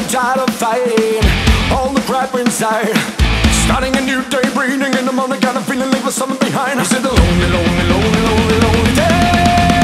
tired of fighting all the crap inside. Starting a new day, breathing in the morning, got a feeling leaving something behind. Is it a lonely, lonely, lonely, lonely, lonely day?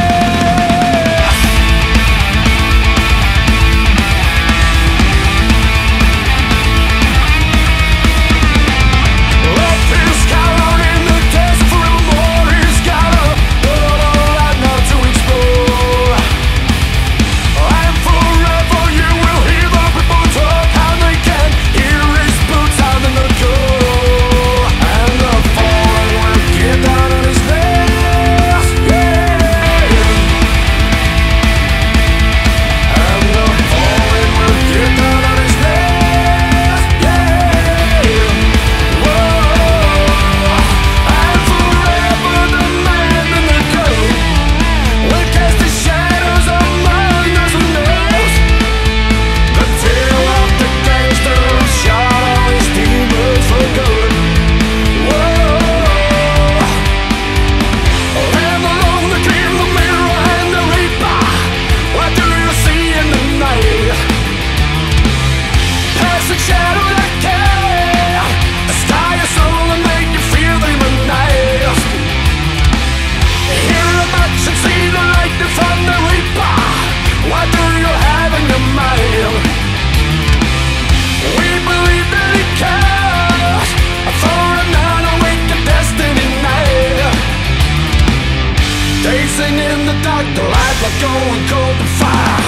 Dancing in the dark, the light like going cold to fire.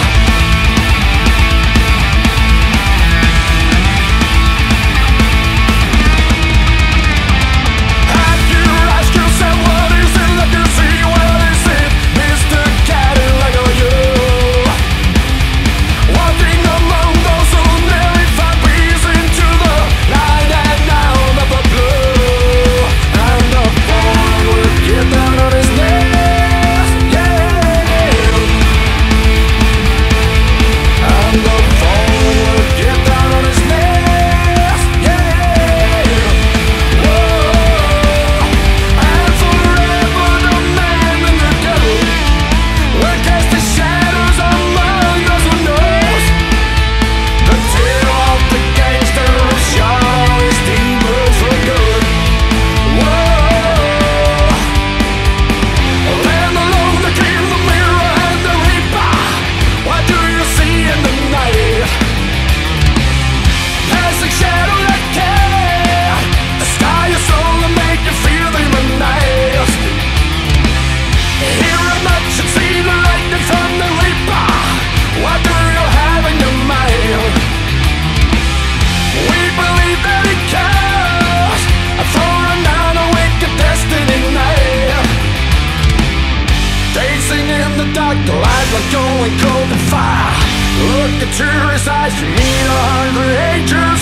The light was going cold to fire. Look into his eyes, you need 100 angels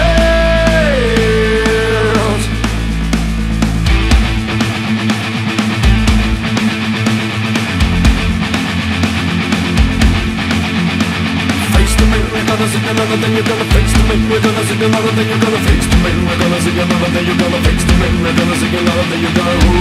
cries. Face the mirror, we're gonna see another thing. You're gonna face the mirror, we're gonna see another thing. You're gonna face the mirror, we're gonna see another thing. You're gonna face the mirror, we're gonna see another thing. You're gonna